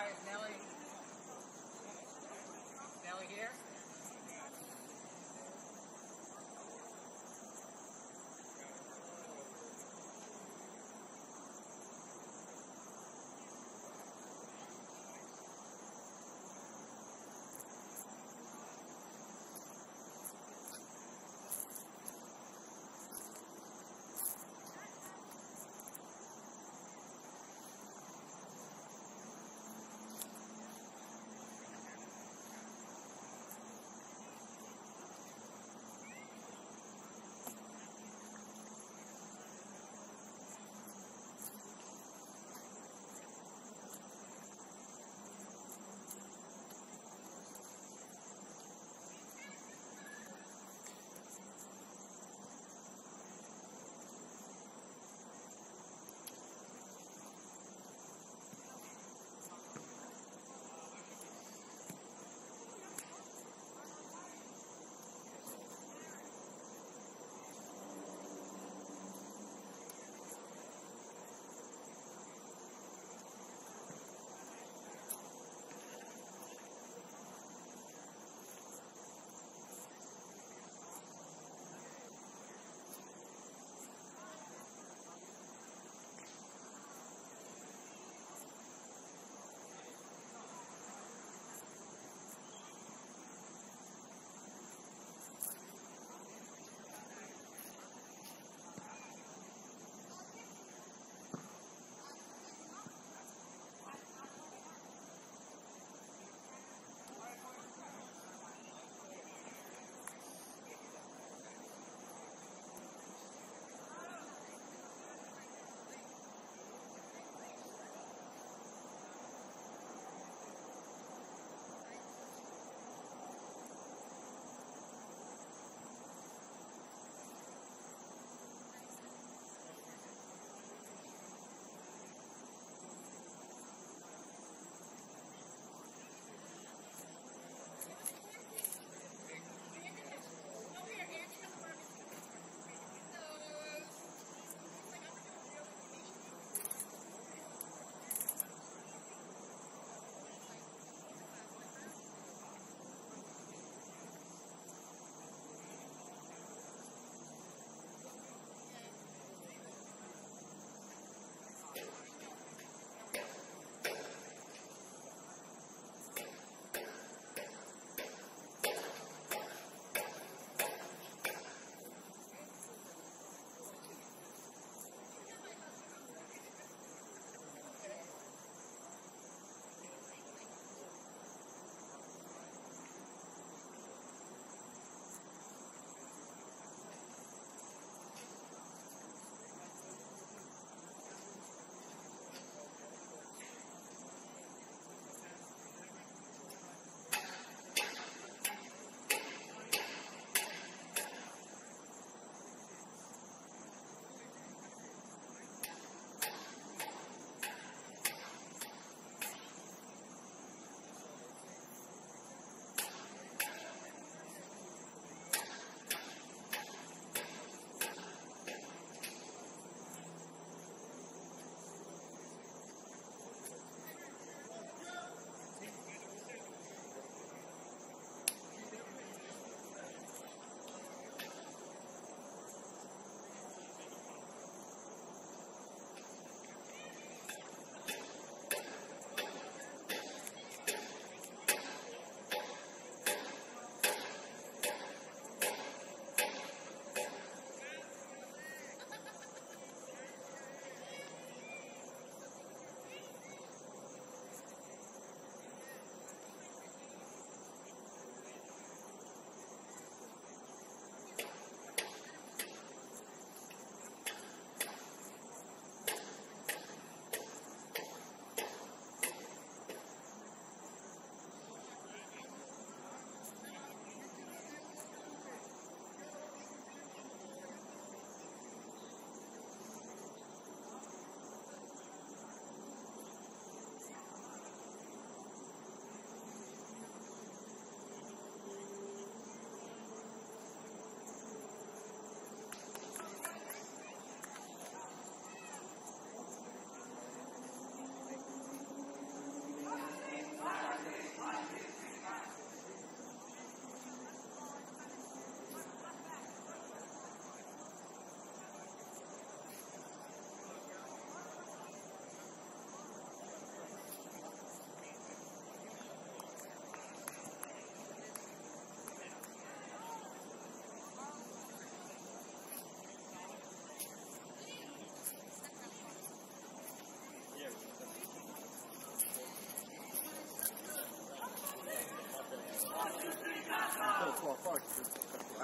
right, Nellie. Nellie here.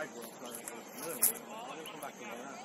flag will come back to that.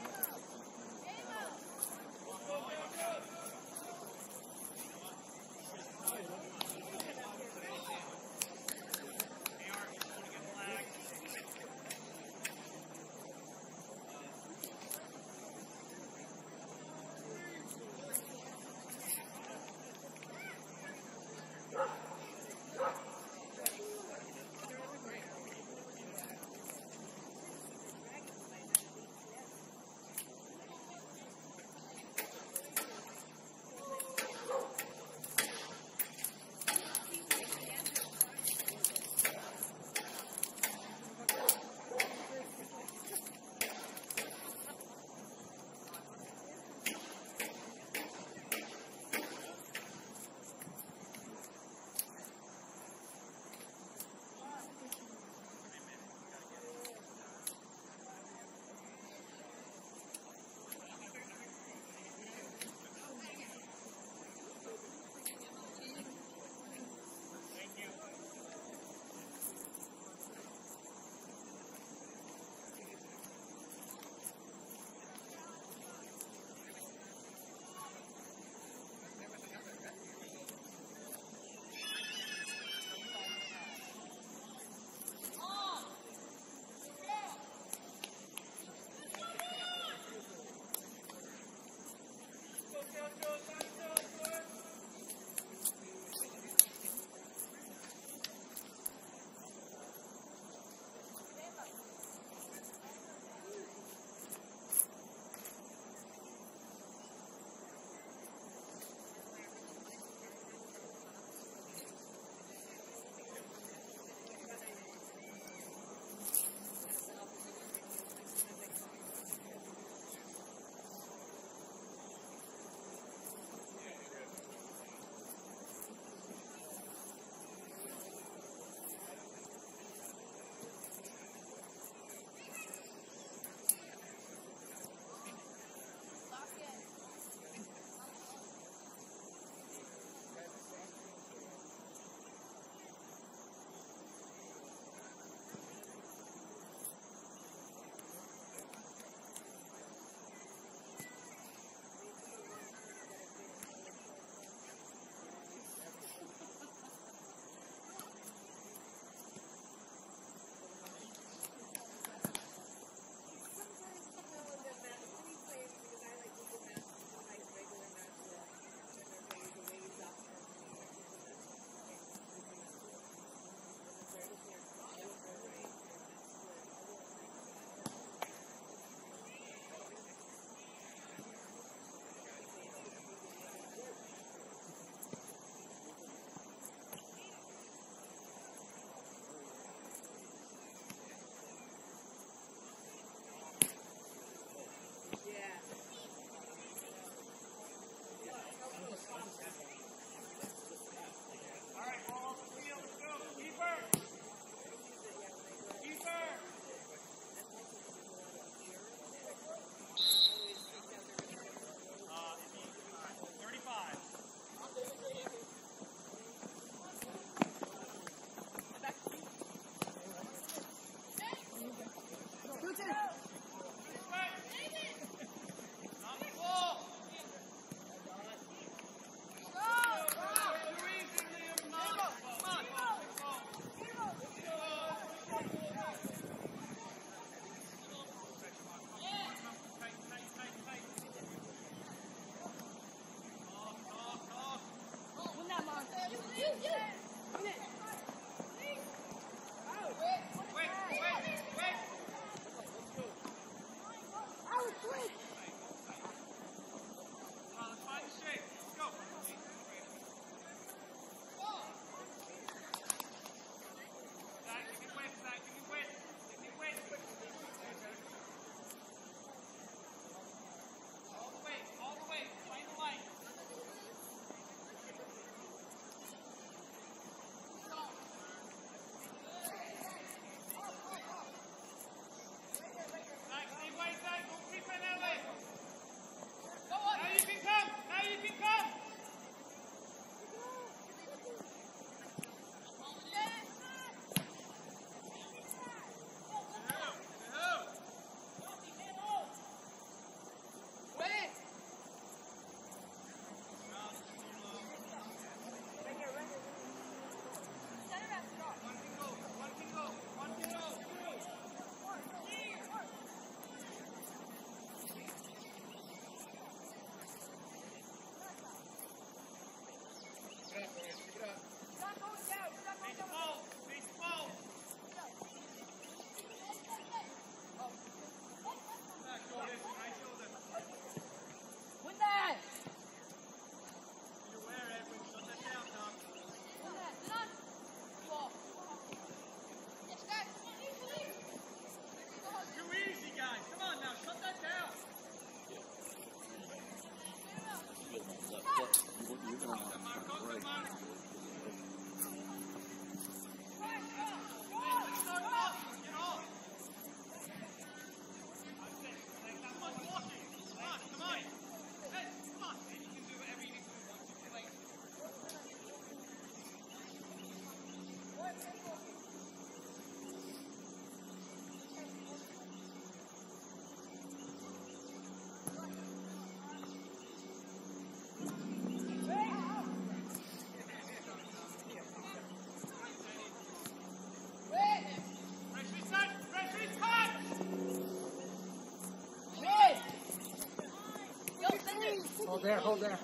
Hold there, hold there.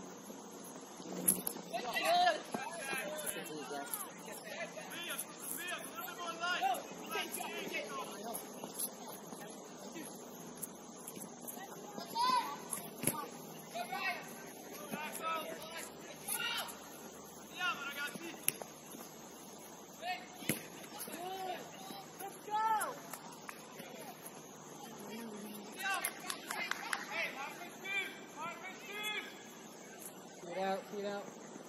Feet out.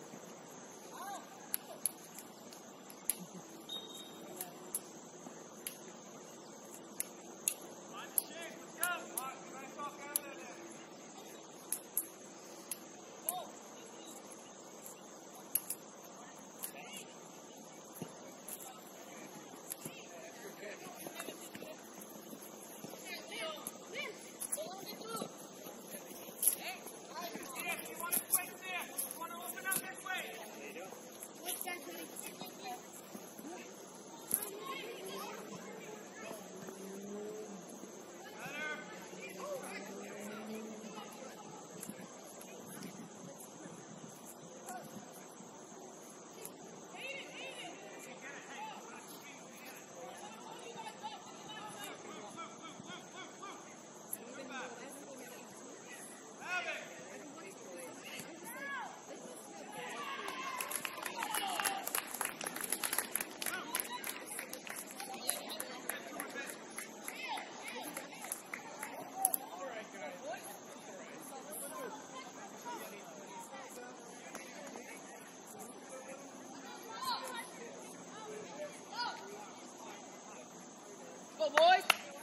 Go, boys!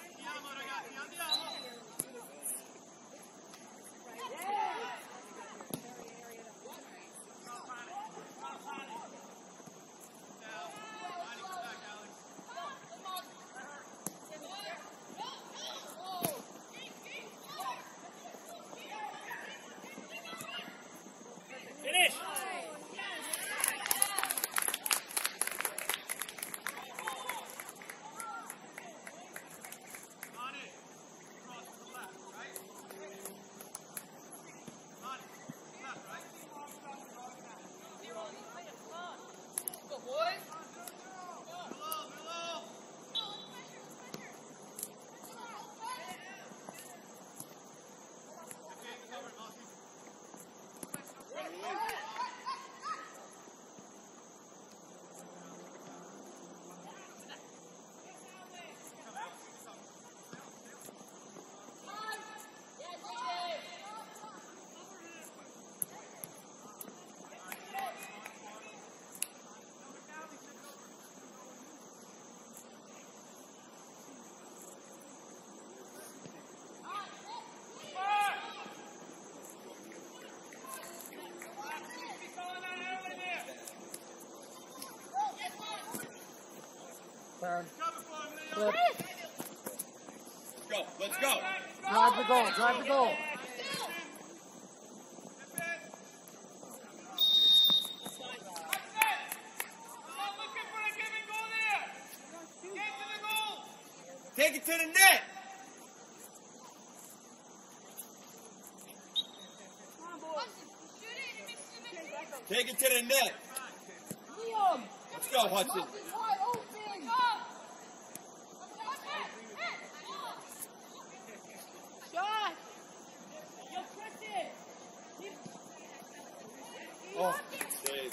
Turn. Flip. Let's go. Drive the goal, drive the goal. Take it to the net. Take it to the net. Let's go, Hudson. Oh, save.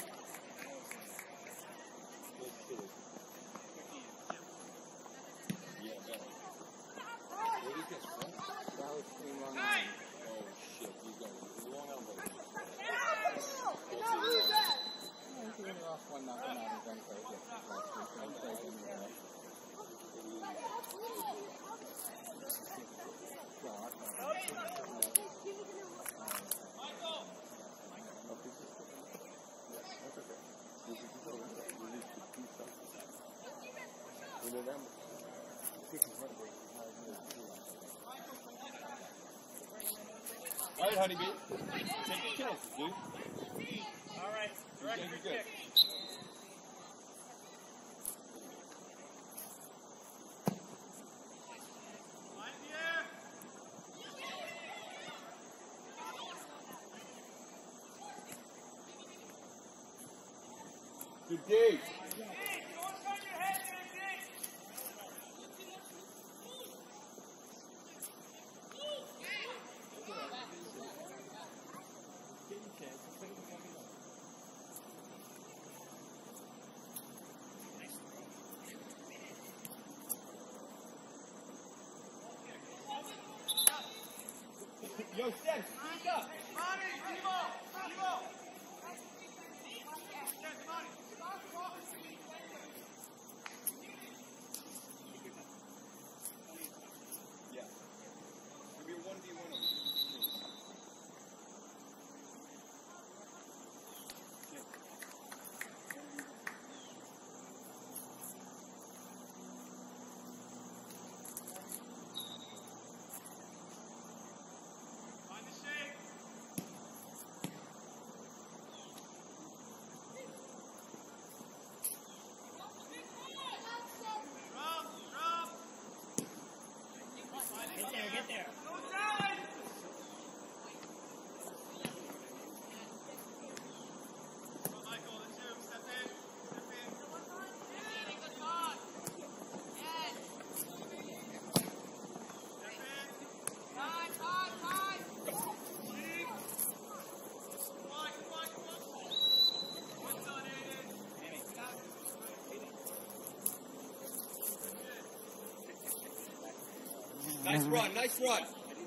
All right, honeybee. Take your chances, dude. All right, direct your kick. Good D. Yo, Steph, speak up. Yeah. It'll be a 1v1 over here. Get there. Nice run, nice run.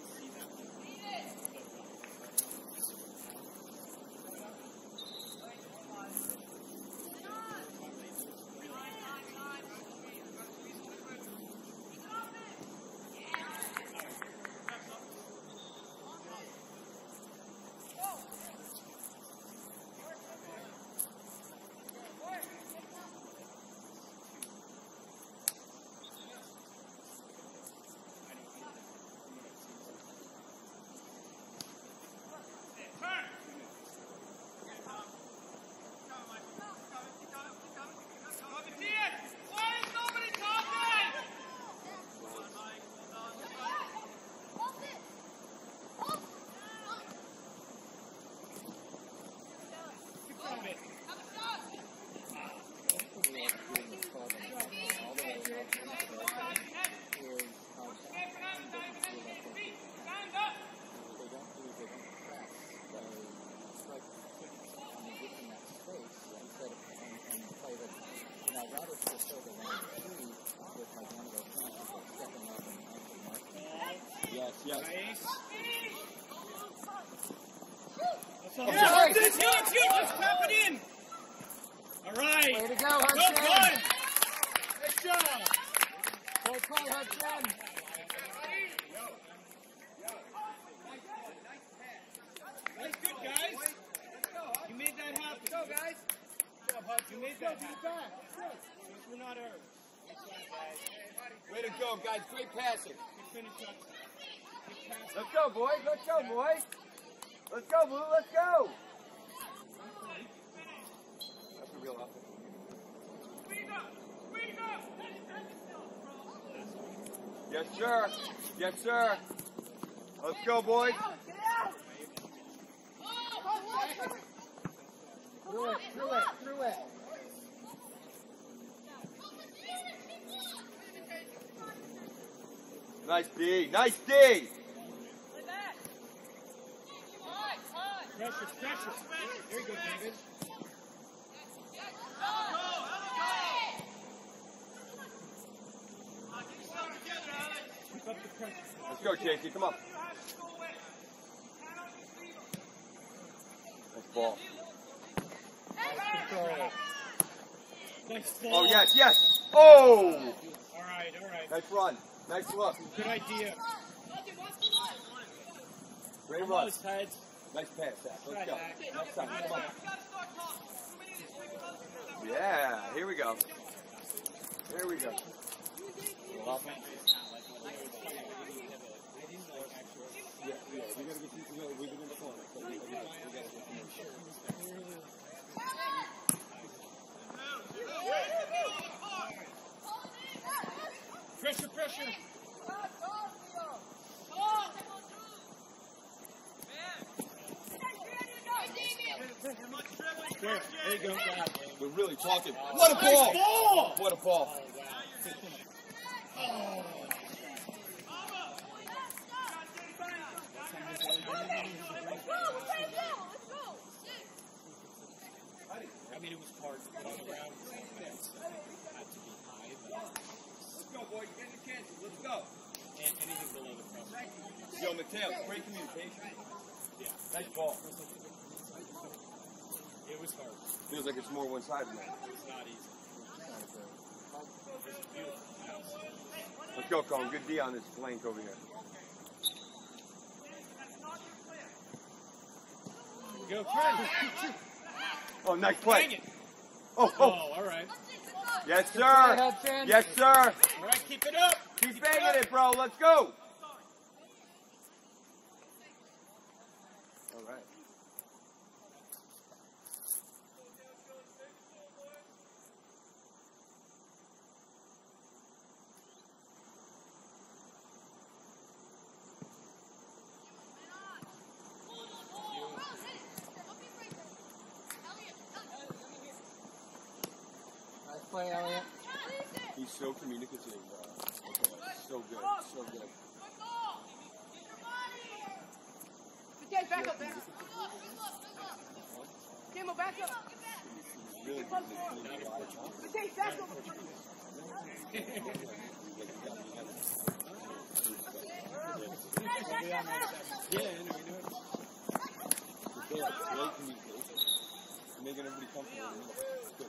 Yes, yes. Let's tap it in. All right. Way to go, Well Hudson. done. Good job. Great play, Hudson. That's good, guys. You made that happen. Go, guys. You made that happen. We're not hurt. Way to go, guys. Great passing. Good finish up. Let's go, boys. Let's go, boys. Let's go, Blue. Let's go. That's a real offense. Yes, sir. Yes, sir. Let's go, boys. Through it, through it, through it. Nice D. Nice D. Pressure, pressure. There you go, David. Keep up the pressure. Let's go, Chasey. Come on. Nice ball. Nice ball. Oh, yes, yes. Oh! All right, all right. Nice run. Nice look. Good idea. Great run. Those heads. Nice pass, Zach. Let's go. Next time. Come on. Yeah, here we go. Here we go. Pressure, pressure. There you go. We're really talking. What a ball! What a ball! I mean, it was hard to put on the ground. It had to be high. Let's go, boys. Get your chances. Let's go. And anything below the pressure. Yo, Mateo, great communication. Yeah. Nice ball. It was hard. Feels like it's more one-sided now. It was not easy. It was beautiful. Let's go, Colin. Good D on this flank over here. Go, Trent. Oh, nice play. Dang it. Oh, all right. Yes, sir. Yes, sir. All right, keep it up. Keep banging it, bro. Let's go. All right. Play, Elliot. He's so communicative. So good. So good. Mateo, back up, man. Camo, back up. Really good. Mateo, back up. Yeah, I know we do it. Great communication. Making everybody comfortable. Good.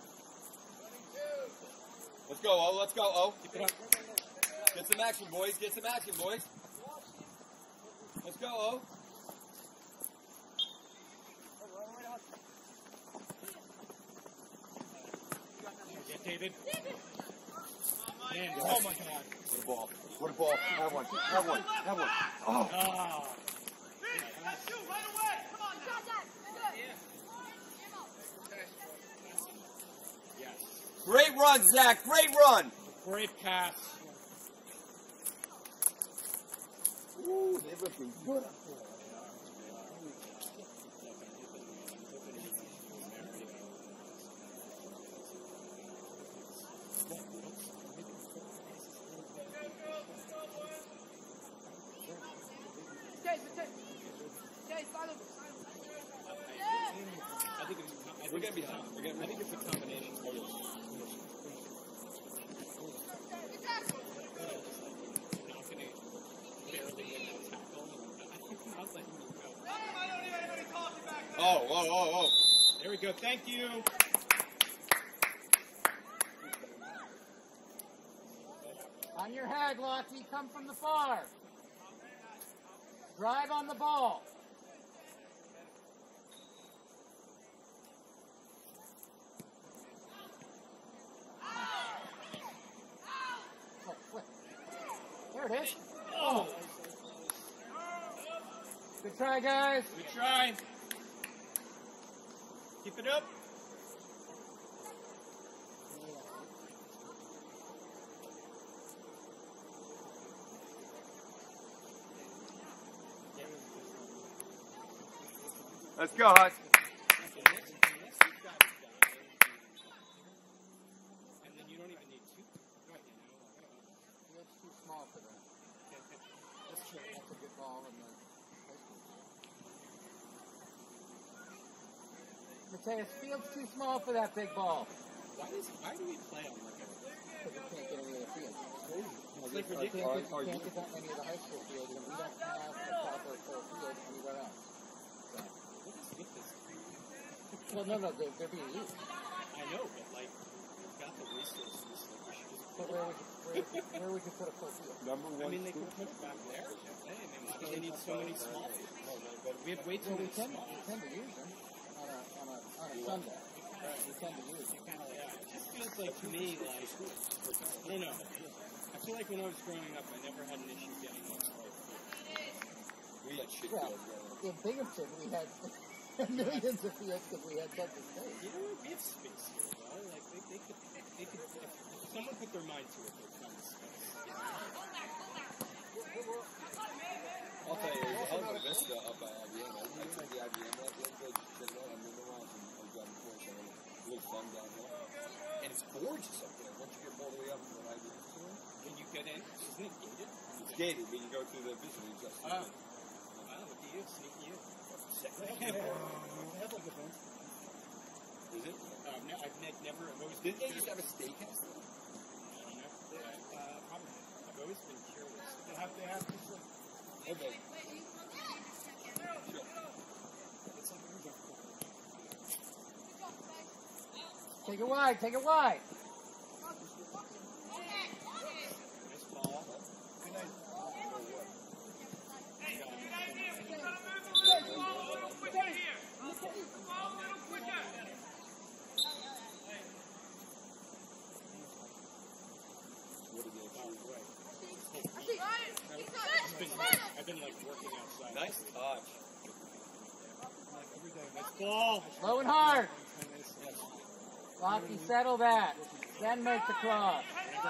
Let's go, O. Let's go, O. Keep it up. Get some action, boys. Get some action, boys. Let's go, O. Get David. Man, oh my God. What a ball. What a ball. Have one. Have one. Have one. Oh. Ah. Great run, Zach. Great run. Great pass. Ooh, they're looking good up there. I think it's a combination. Oh. There we go. Thank you. On your head, Lockie. Come from the far. Drive on the ball. There it is. Oh. Good try, guys. Good try. Keep it up. Let's go, Hutch. And then you don't even need two. Field's too small for that. That's true. That's a good ball. Mateus, field's too small for that big ball. Why do we play on like Because we can't get any of the field. It's like We ridiculous. can't get that many of the high school fields, and we don't have a proper full field anywhere else. So. What is with this? Well, no, they're being used. I know, but like, we've got the resources. Like, we should just But where would you put a full field? Number one. I mean, they could put it back there. I mean, why do they need so many small fields? We have way too Well, many small we tend to use them on a Sunday. We tend to use them. It just feels like to me, like, I don't know. I feel like when I was growing up, I never had an issue getting one. We had shit Well, fields. in Binghamton, we had millions of fields because we had such a space. You know, we have space here, though. Like, they could, if someone put their mind to it, they'd find space. I'll tell you, there's a hell of a vista up by IBM. I tried the IBM left the other day, just said, well, I'm moving around and I'm driving forward. It's gorgeous up there. Once you get all the way up to the library. Can you get in? Isn't it gated? It's gated, but you go through the visiting just. Wow, look at you, sneaky you. They have like a fence. Is it? No, I've never. I've always Didn't they used to have a steakhouse there? I don't know. Probably. I've always been curious. They have this like. Okay. It's like a resort. Take it wide. Take it wide. Nice ball. Good night. I've been like working outside. Nice touch. Nice ball. Low and hard. Lockie, settle that. Then make the cross.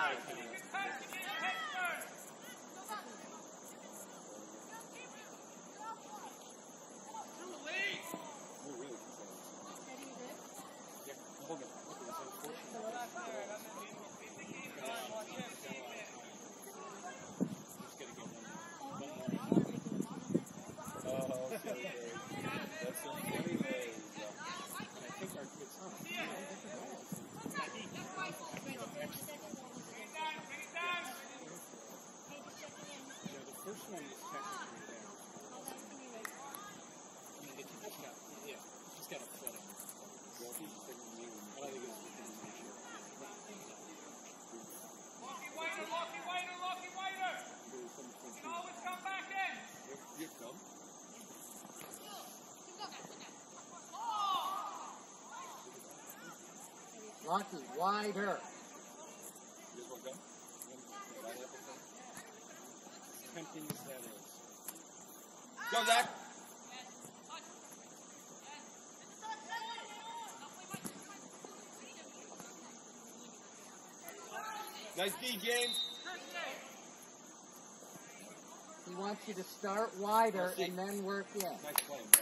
Lockie, wider. Tempting as that is. Go, Zach. Nice D, James. He wants you to start wider and then work in. Nice play, bro.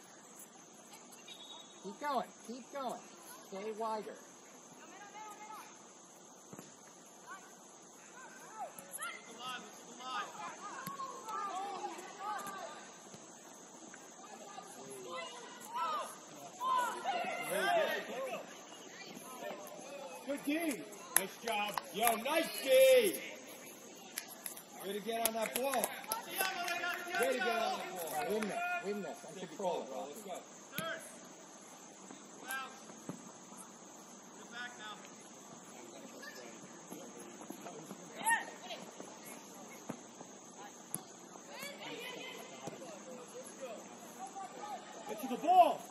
Keep going. Keep going. Stay wider. Good D. Nice job. Yo, nice D. Way to get on that ball. Way to get on that ball. Win this. Win this. And control it. Let's go. Get to the ball.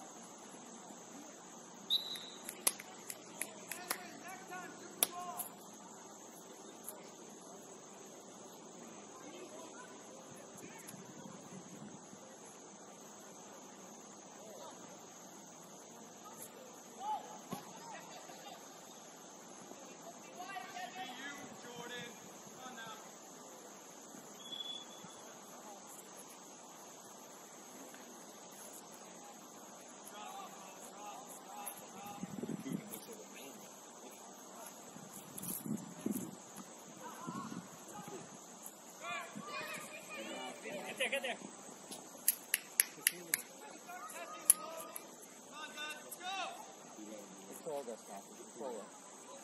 Get there. Control this, Matthew. Control it.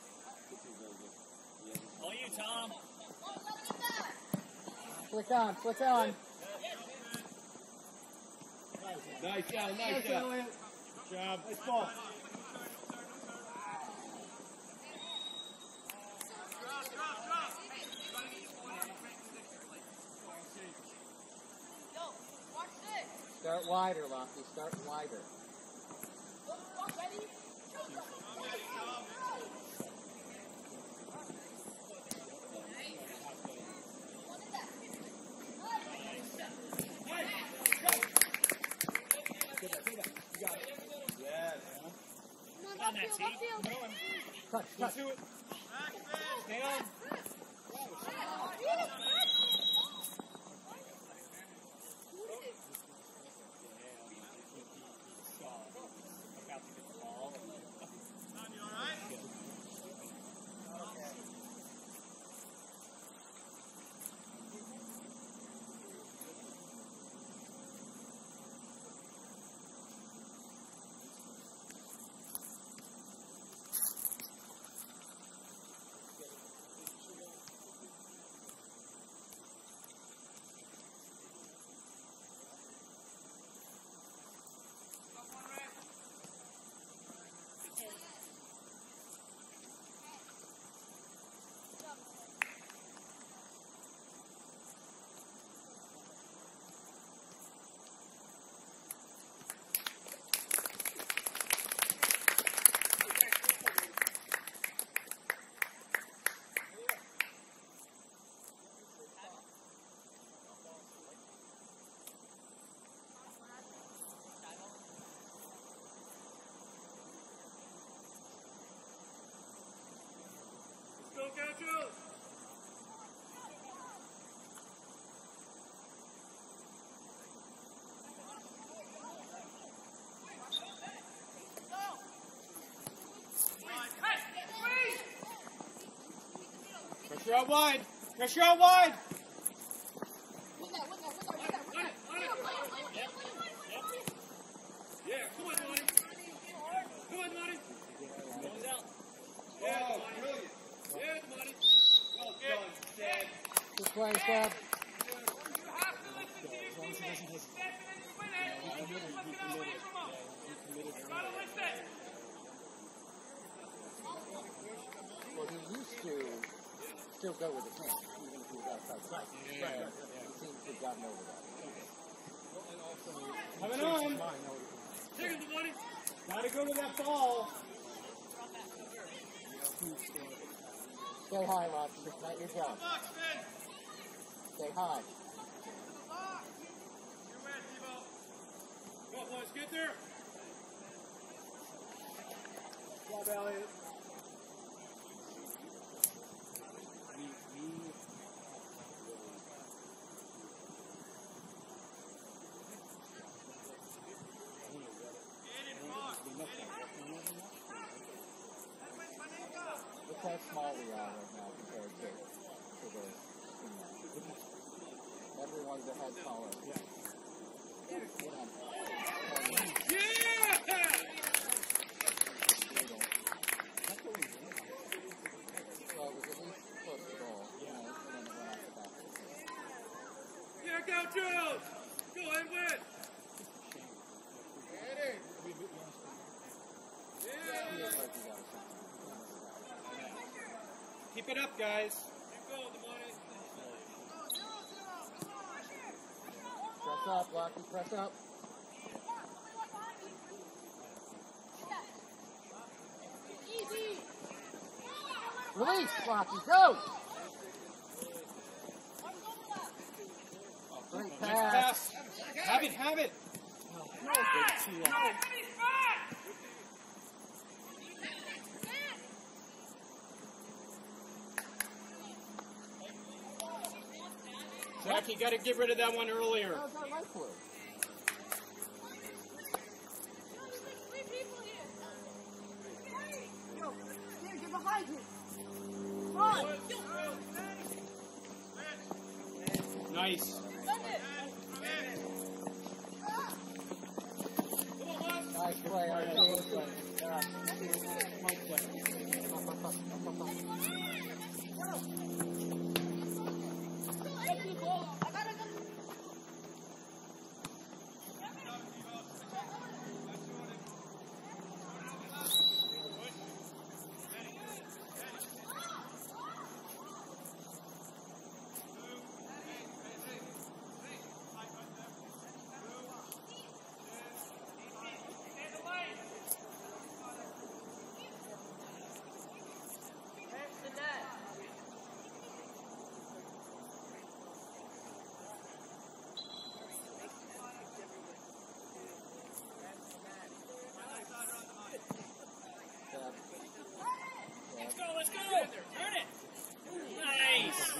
All you, Tom. Flick on. Flick on. Nice, Al. Nice, Al. Good job. Nice ball. Start wider, Lockie. Start wider. Touch, touch. Do it. Stay on. Pressure out wide. Pressure out wide. Yeah, come on, Monty. Come on, Monty. Goes out. Yeah, brilliant. Yeah, Monty. Well done, Dad. Good play, Seb. Well, he used to still go with his hands, even if he was outside. He seems to have gotten over that. Coming on. Take it, Monty. Gotta go to that ball. Stay high, Rocky. It's not your job. Stay high. Go, boys, get there. Good job, Elliot. Look how small we are right now compared to the everyone's a head taller. Yeah. Well, it was at least close to goal. Yeah. And then it went out the back. Yeah, Gauchos! Go ahead, win! Keep it up, guys. Keep going, the money. Press up, Lucky. Press up. Release, Lucky. Go! Great pass. Have it, have it. Zach, you got to get rid of that one earlier. How's that right for? Get behind you. Come on. Nice. Nice play, Armonk. Let's go. Turn it. Nice.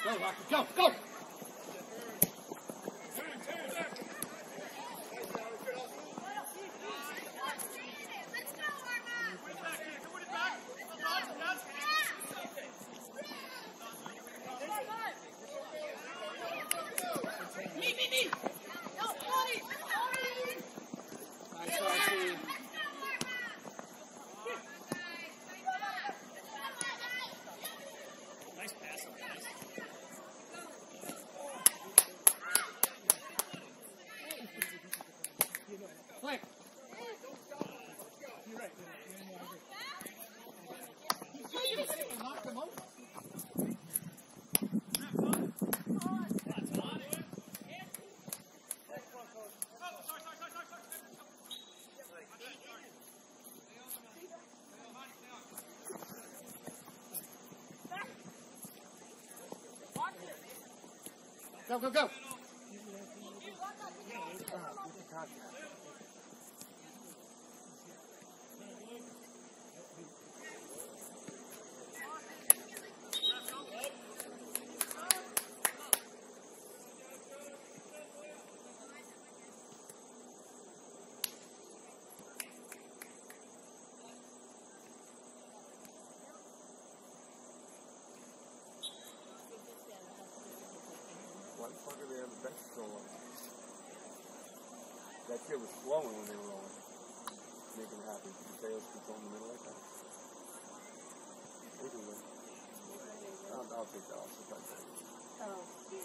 Go, Rocky, go, go! Nice, Rocky. Nice pass. Quick. You're right. Knock them over. Go, go, go! Why the fuck are they on the bench so long? That kid was flowing when they were rolling. Making it happen. Mateo's controlling the middle like that. I'll take that off. Oh,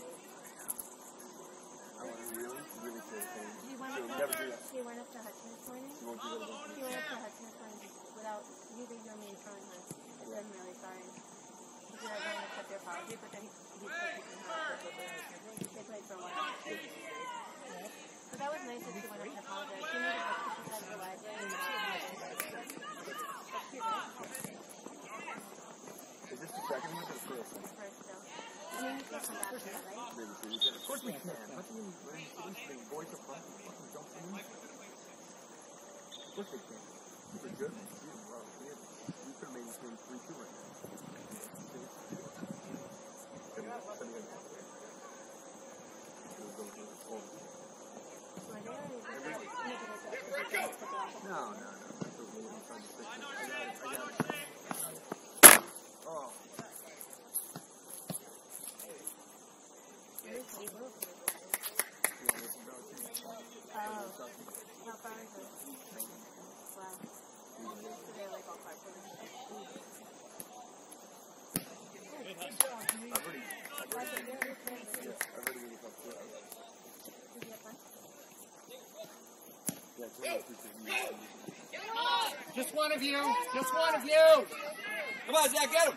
I want to really take things. She went up to Hudson this morning. She won't do that again. She went up to Hudson this morning without you leaving me in front of her. She said, I'm really sorry. She said, I'm going to accept your apology, but then he still taking her. They played for a while. But that was nice that she went up to apologize. She needed help because she said her life. That's cute, right? Is this the second one or the first one? First still. I mean, you still come back to that, right? Maybe so. You said, of course we can. How can you listening? Boys up front and fucking jump in? Of course they can. They're good. Wow. We could have made this game 3-2 right now. No. That's okay. I'm trying to fix it. I got it. Oh. How far is it? Wow. So they're like all parts of it. I've already really up to it. Did you have fun? Yeah, it's really appreciate you. Just one of you! Just one of you! Come on, Zach, get him!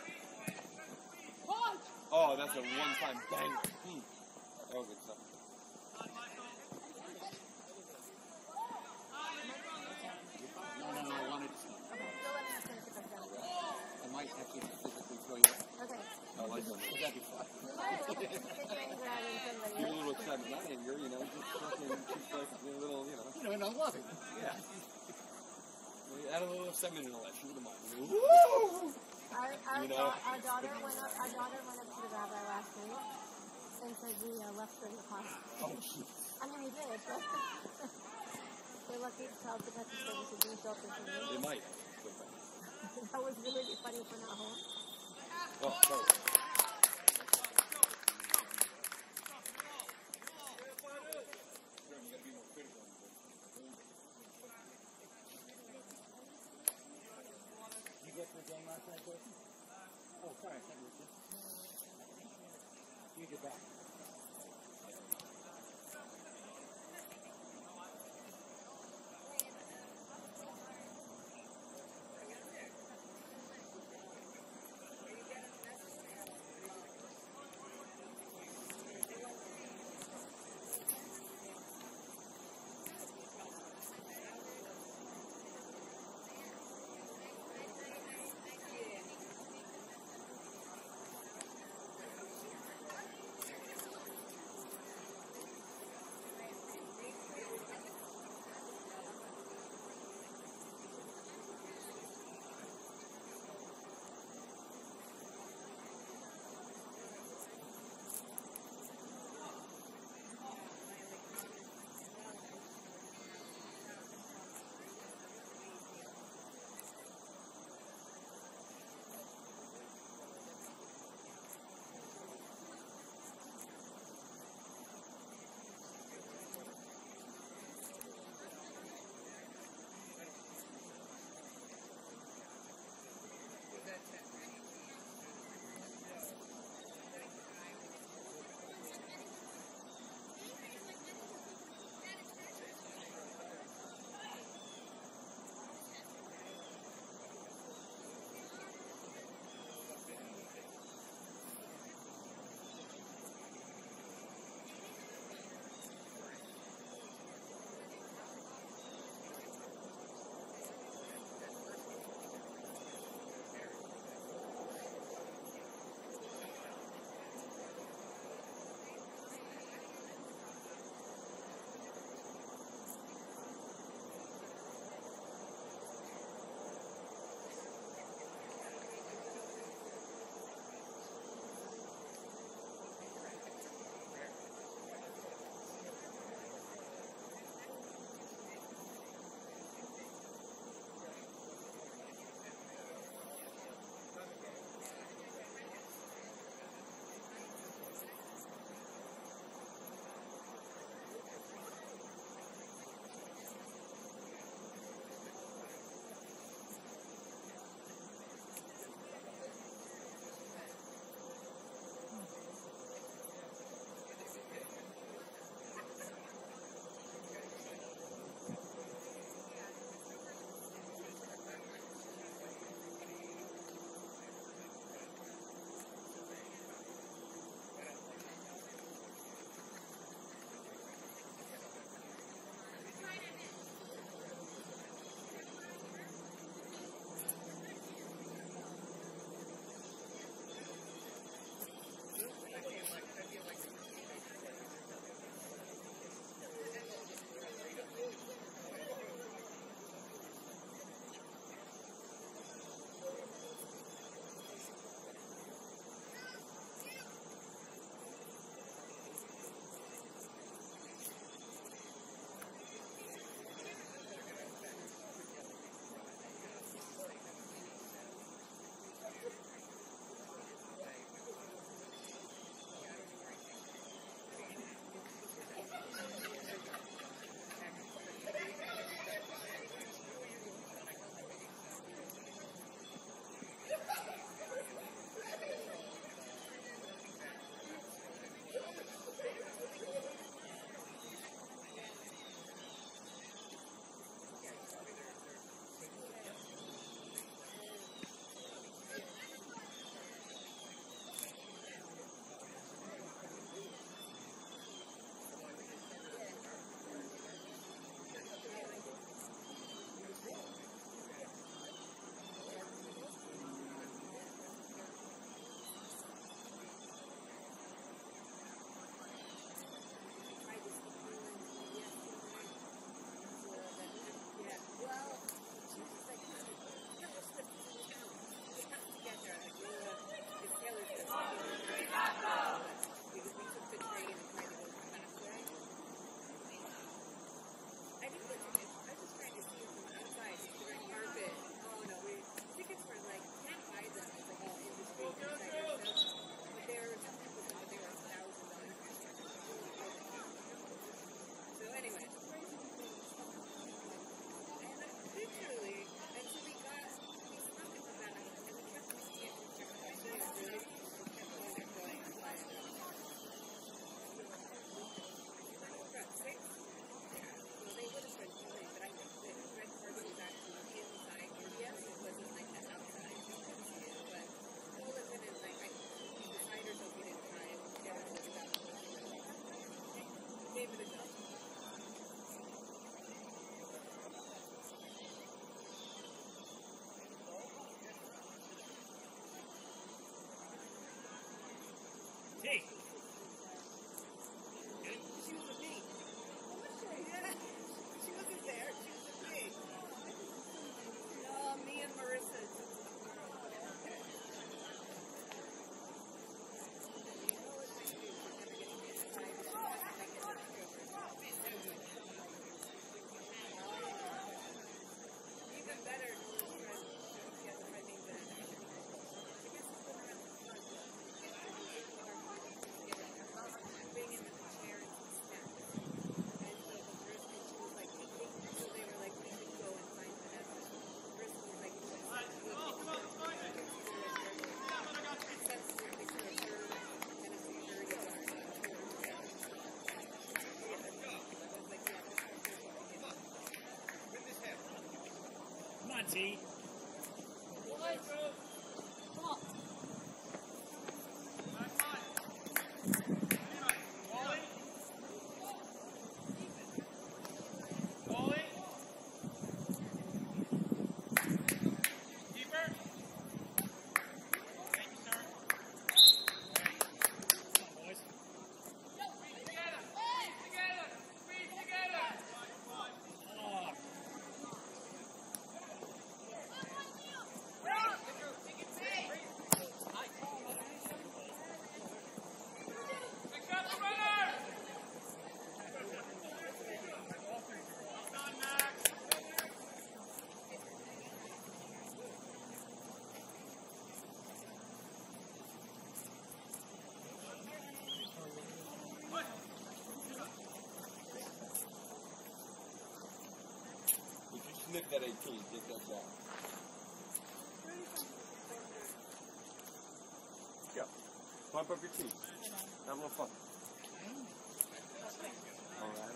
Oh, that's a one-time banger. That was good stuff. No, I wanted to. I might actually physically throw you. Okay. I like that. That'd be fun. Give a little excitement, not anger, just fucking keep like a little, And I love it. Yeah. Add a little excitement in life. She wouldn't mind. Our daughter went up to the rabbi last night and said we left her in the car. Oh, shit. I mean, we did, but they're lucky to tell the message services we built this in. They might. That was really funny for not home. Oh, sorry. You get to the game last night, Jason? Oh, sorry, I thought you were just... You get back. Hey. She was with me. Yeah. She wasn't there. She was with me. No, me and Marissa. Even better. Being in the chair and some snacks. And so the first thing she was like, so they were like, we should go and find Vanessa. The first one was like, Come on, T. Sniff that 18, get that ball. Go. Pump up your team. Have a little fun. Alright.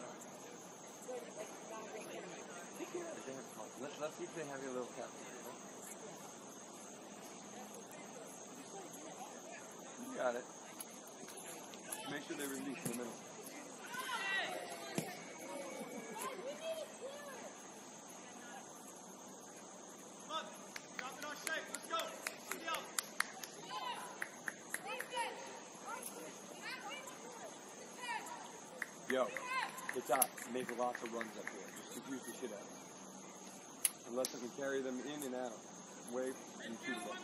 Let's see if they have your little cap. You got it. Make sure they release in the middle. Yo, it's out. Make lots of runs up here. Just confuse the shit out of them. Unless I can carry them in and out. Wave and shoot them.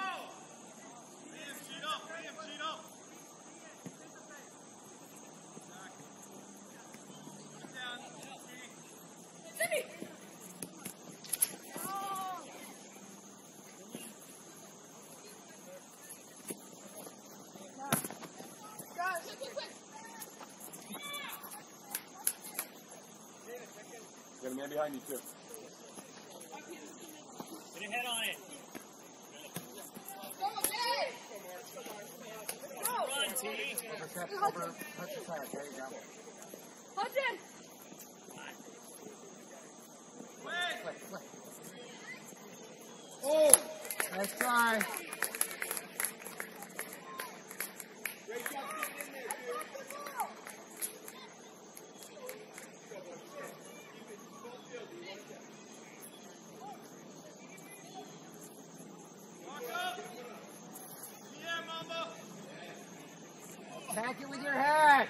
Got a man behind you too. Put your head on it. Run, T. Over, touch the side. There you go. Hudson! Flick, flick. Oh! Nice try. Attack it with your head.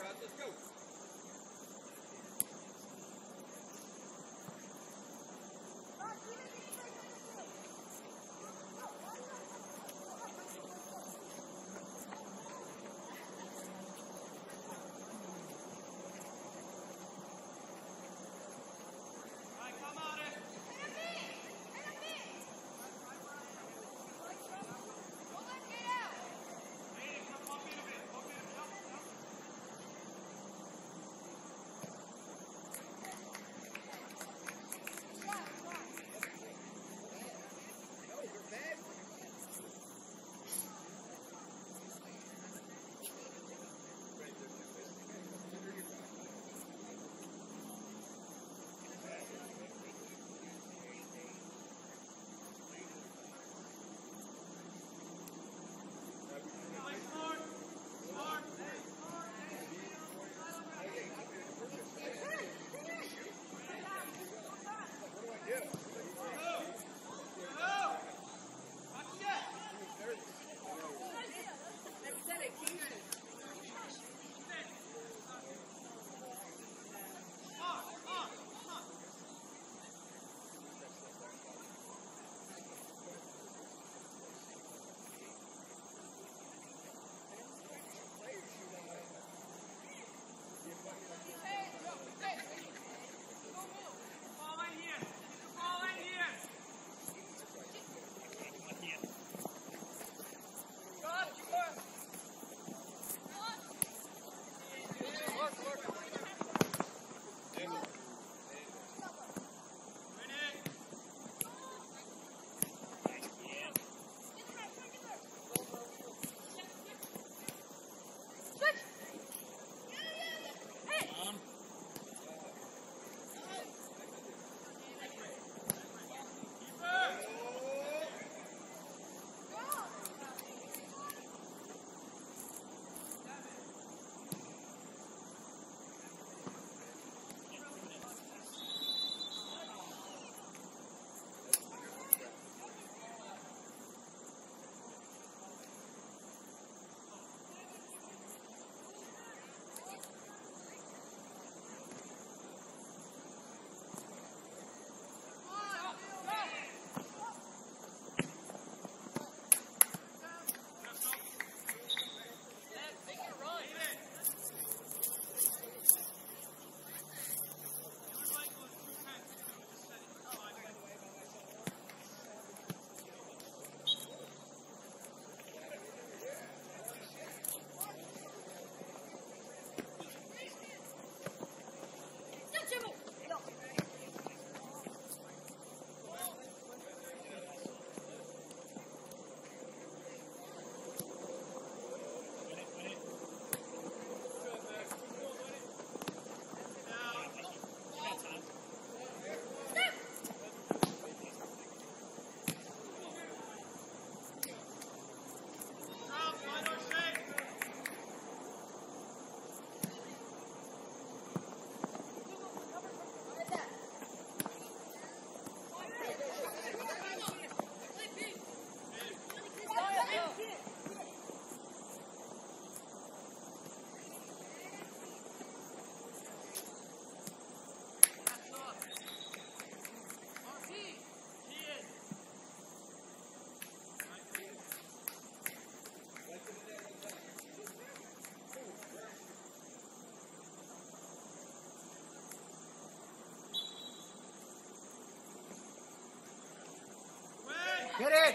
Get it!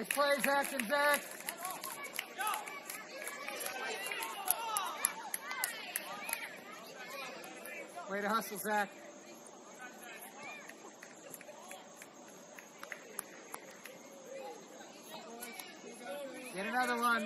Nice plays, action, Zach. Way to hustle, Zach. Get another one.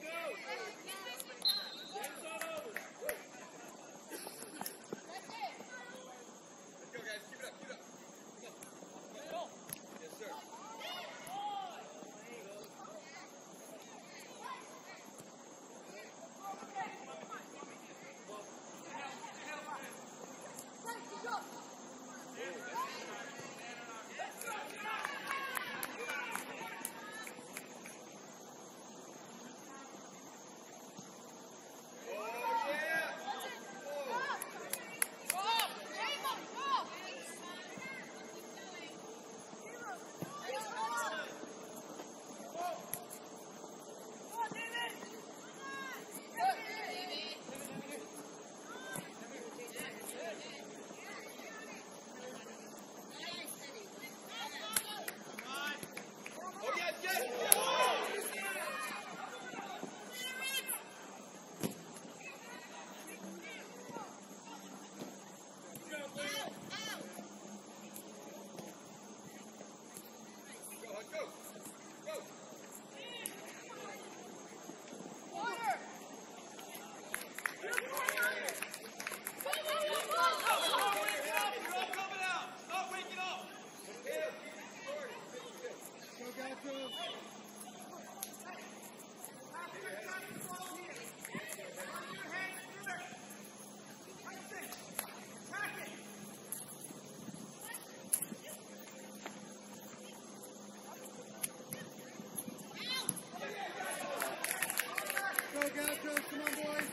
Gauchos, come on, boys.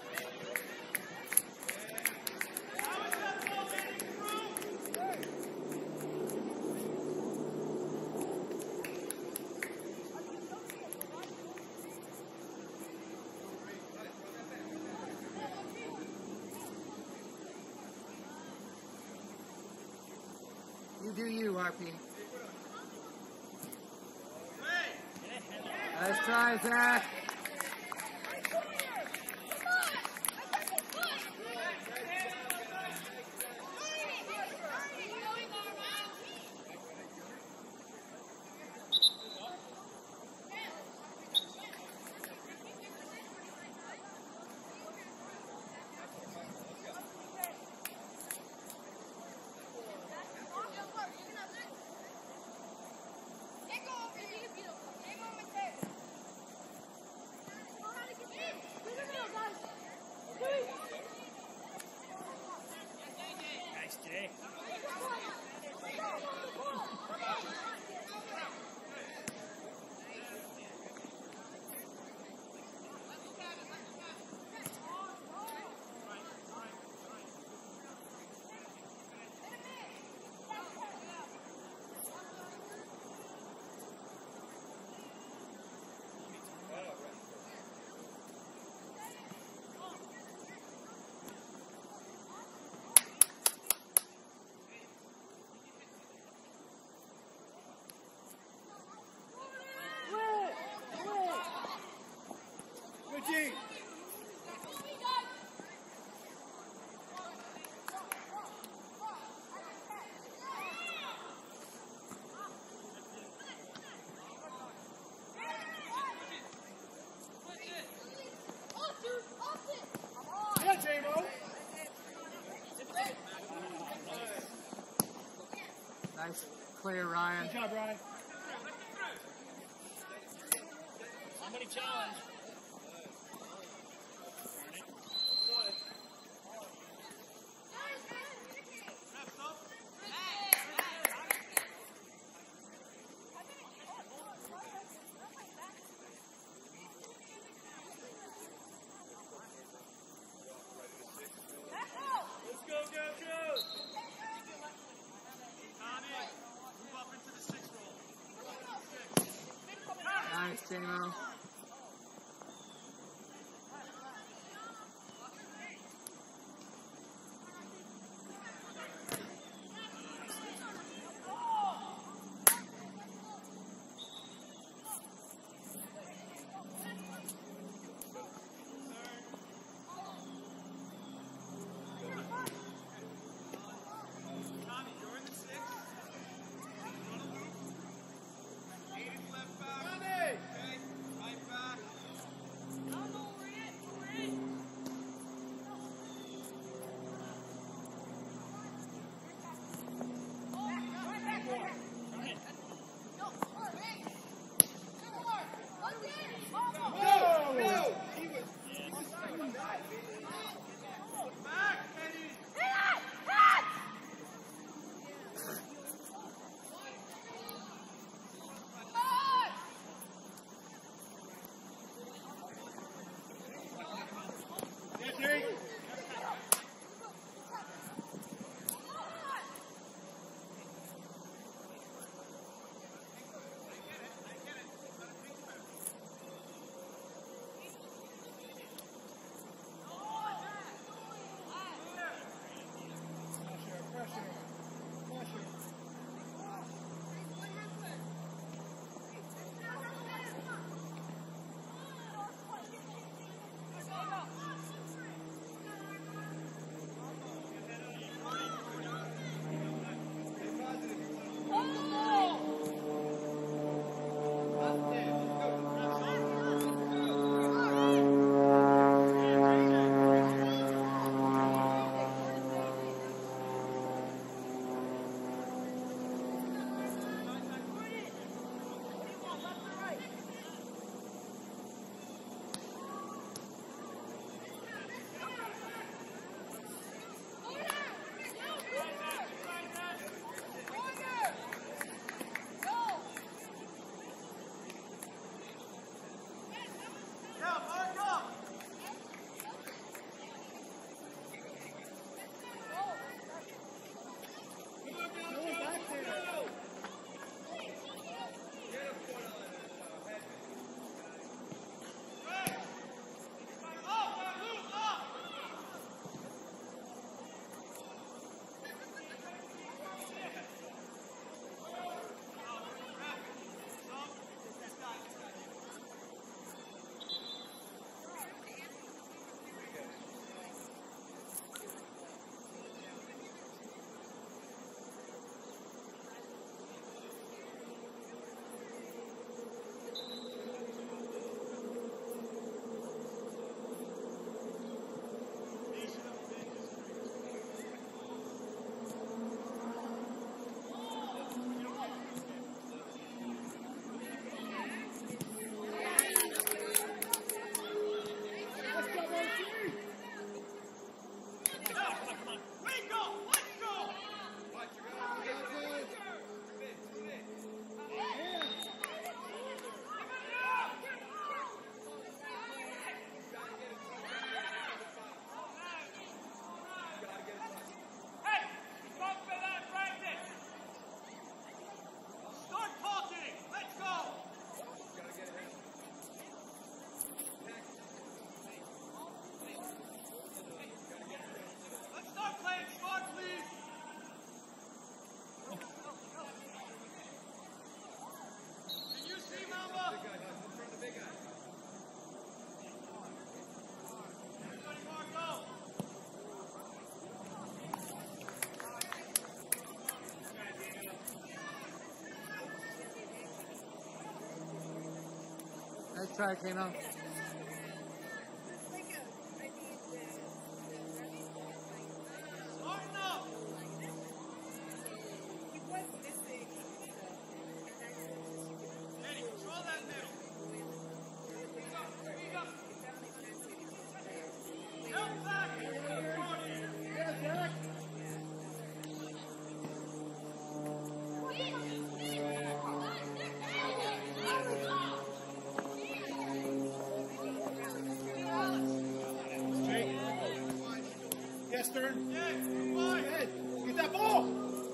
You do you, RP. Nice try, Zach. G. Yeah, J-Mo. Nice clear, Ryan. Good job, Ryan. Somebody challenge. Let's go, Gauchos! Tommy, move up into the 6 roll. Nice, J-Mo. Nice try, Kano. Stern. Yeah, get that ball.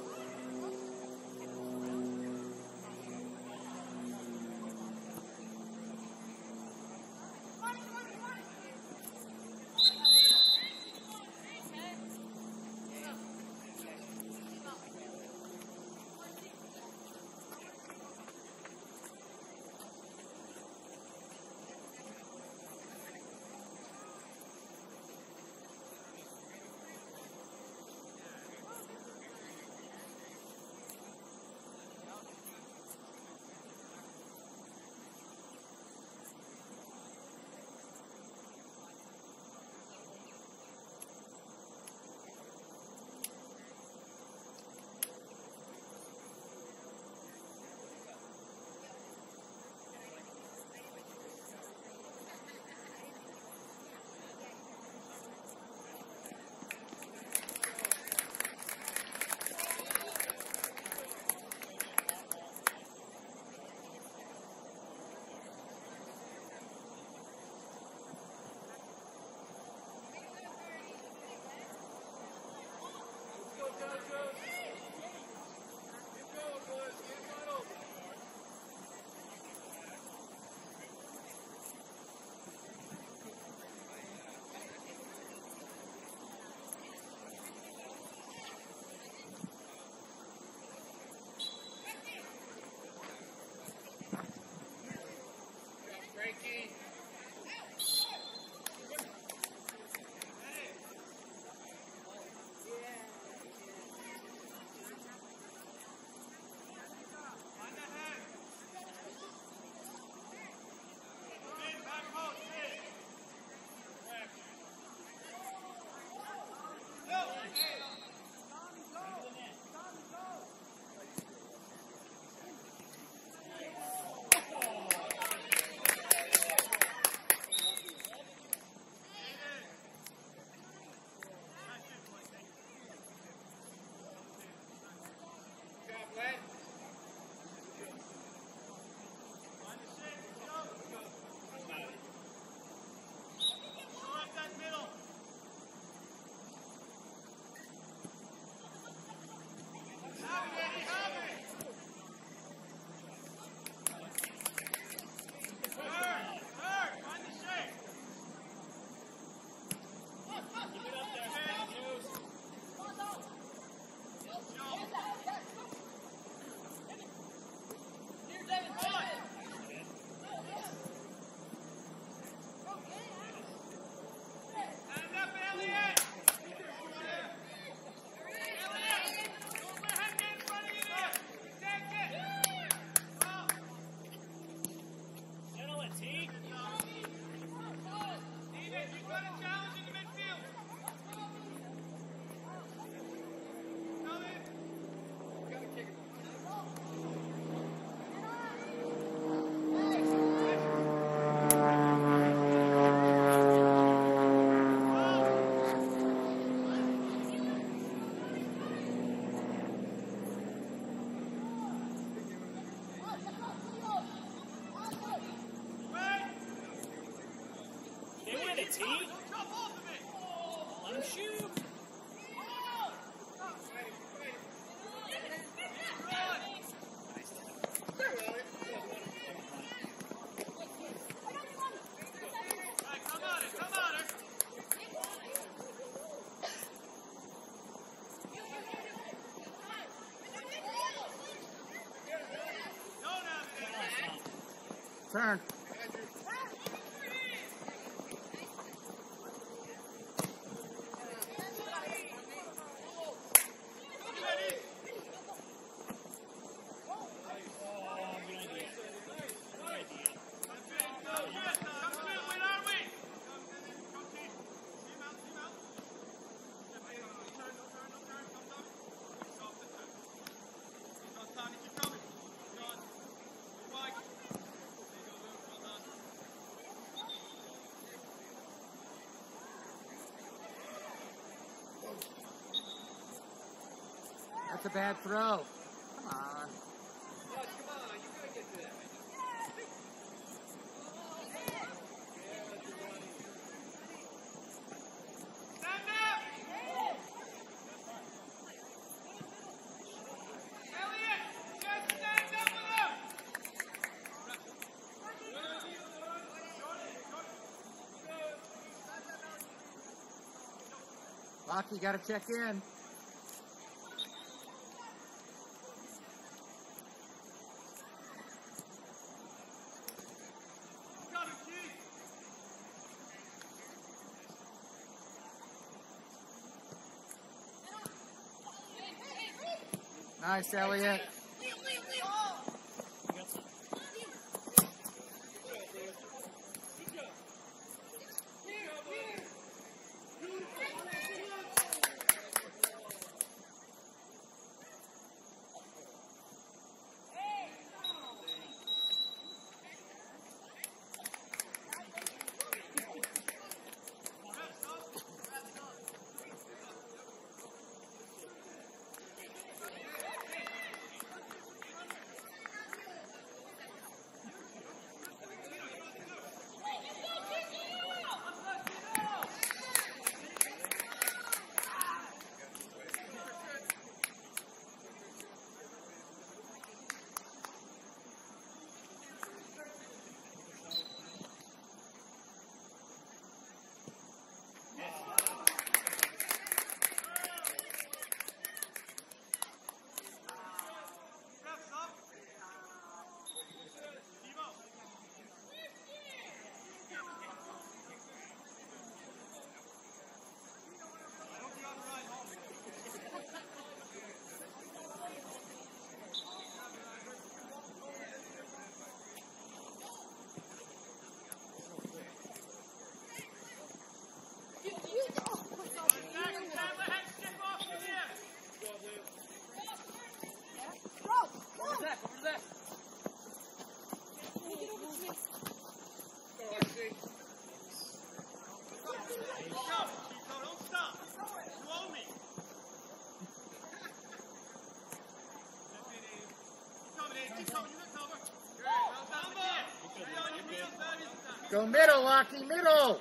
T. Let him shoot. Turn. That's a bad throw. Come on. Lockie, you got to check in. Nice, Elliot. Go middle, Lockie, middle.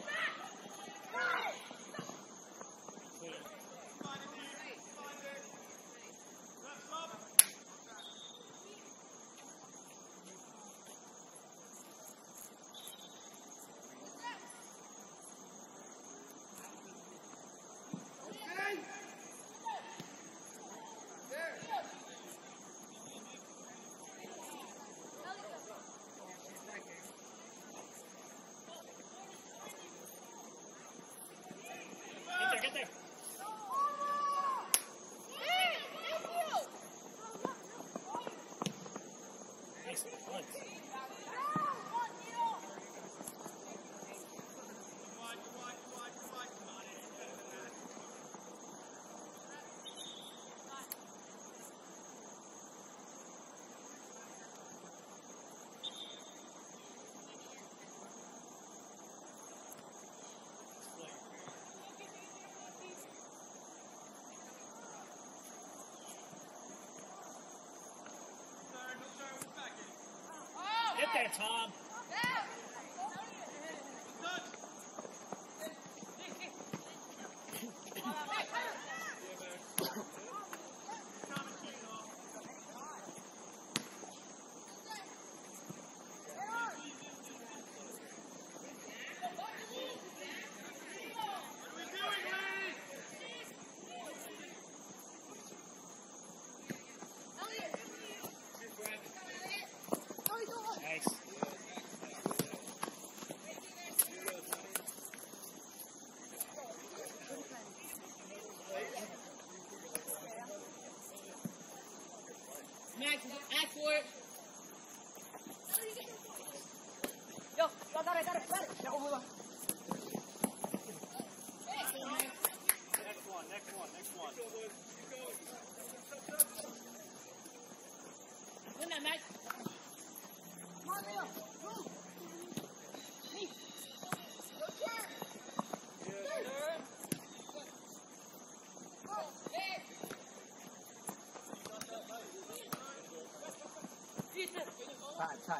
Get there, Tom. Nice. Max, ask for it. Yo, got it. Yeah, over. Next one. Win that, Max. Come on, Leo. Move. Hey. Go turn. Turn. Go. Hey. Time.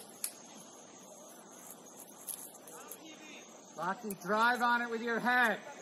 Lockie, drive on it with your head.